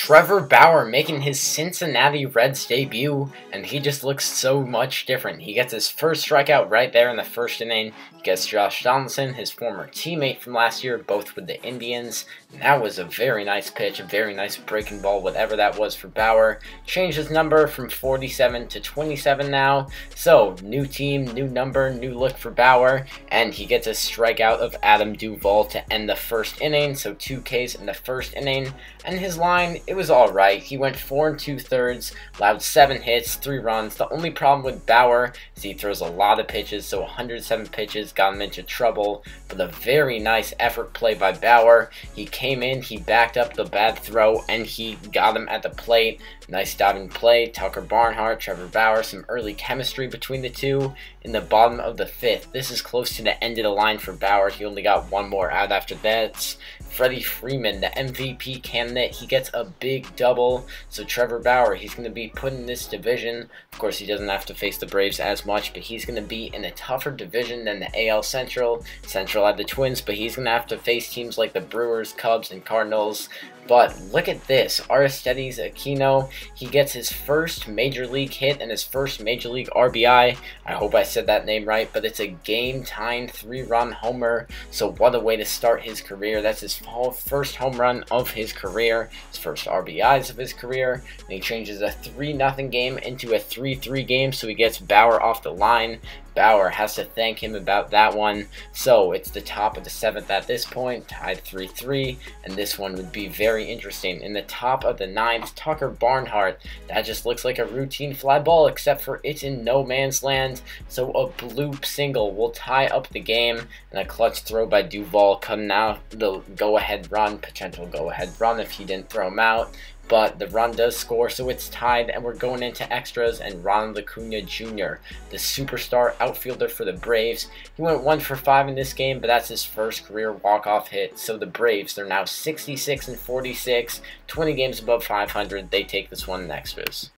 Trevor Bauer making his Cincinnati Reds debut, and he just looks so much different. He gets his first strikeout right there in the first inning. He gets Josh Donaldson, his former teammate from last year, both with the Indians. And that was a very nice pitch, a very nice breaking ball, whatever that was for Bauer. Changed his number from 47 to 27 now. So, new team, new number, new look for Bauer. And he gets a strikeout of Adam Duvall to end the first inning. So 2 Ks in the first inning. And his line, it was alright. He went 4 2/3, allowed 7 hits, 3 runs. The only problem with Bauer is he throws a lot of pitches, so 107 pitches got him into trouble. But a very nice effort play by Bauer. He came in, he backed up the bad throw, and he got him at the plate. Nice diving play. Tucker Barnhart, Trevor Bauer, some early chemistry between the two. In the bottom of the 5th, this is close to the end of the line for Bauer. He only got 1 more out after that. Freddie Freeman, the MVP candidate, he gets a big double. So Trevor Bauer, he's going to be put in this division. Of course, he doesn't have to face the Braves as much, but he's going to be in a tougher division than the AL Central. Central had the Twins, but he's going to have to face teams like the Brewers, Cubs, and Cardinals. But look at this, Ronald Acuna, he gets his first Major League hit and his first Major League RBI. I hope I said that name right, but it's a game-tying 3-run homer. So what a way to start his career. That's his first home run of his career, his first RBIs of his career. And he changes a 3-0 game into a 3-3 game, so he gets Bauer off the line. Bauer has to thank him about that one. So it's the top of the 7th at this point, tied 3-3, and this one would be very interesting. In the top of the 9th, Tucker Barnhart. That just looks like a routine fly ball, except for it's in no man's land. So a bloop single will tie up the game, and a clutch throw by Duvall cutting out the go-ahead run, potential go-ahead run if he didn't throw him out. But the run does score, so it's tied, and we're going into extras, and Ronald Acuna Jr., the superstar outfielder for the Braves. He went 1 for 5 in this game, but that's his first career walk-off hit. So the Braves, they're now 66-46, 20 games above 500. They take this one in extras.